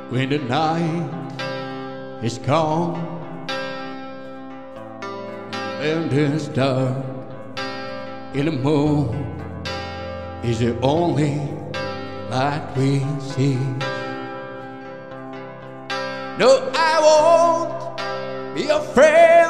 when the night is gone and it's dark and the moon is the only light we see. No, I won't be afraid.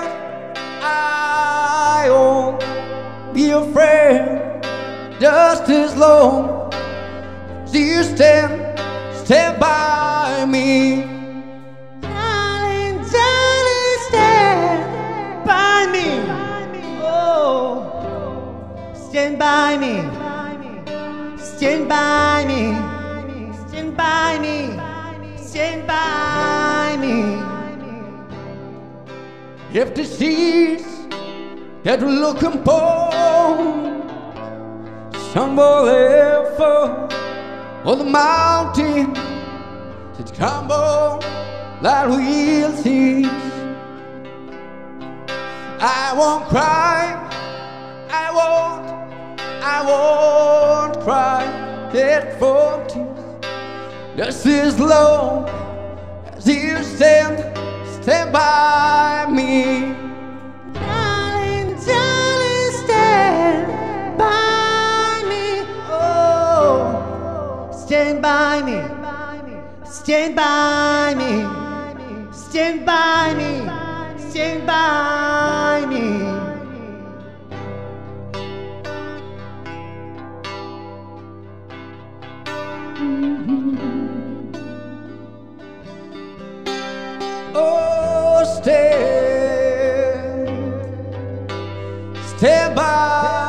I won't be afraid just as long as you stand by me. Darling, darling, stand by me. Oh, stand by me. Stand by me. Stand by me. Stand by me. If the seas that we're looking for stumble ever, or the mountains that crumble like we'll see, I won't cry, I won't cry that for tears, just as long as you stand by me. Darling, darling, stand by me. Oh, stand by me. Stand by me. Stand by me. Stand by me. Oh, stand by